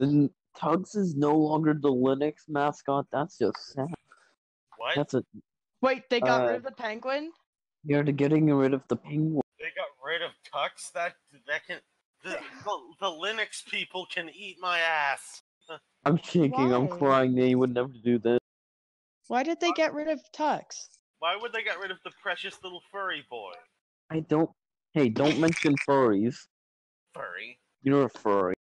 Then Tugs is no longer the Linux mascot. That's just sad. What? That's a. Wait, they got rid of the penguin? You're getting rid of the penguin. They got rid of Tux? That can... The Linux people can eat my ass. I'm shaking, I'm Why? crying, they would never do this. Why did they get rid of Tux? Why would they get rid of the precious little furry boy? Hey, don't mention furries. Furry? You're a furry.